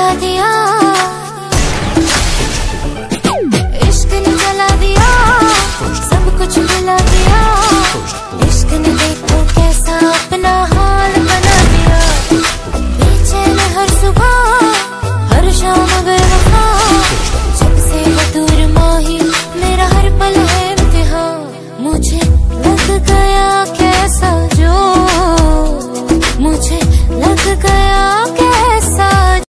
जला दिया, इश्क ने जला दिया, सब कुछ मिला दिया। इश्क ने देखो कैसा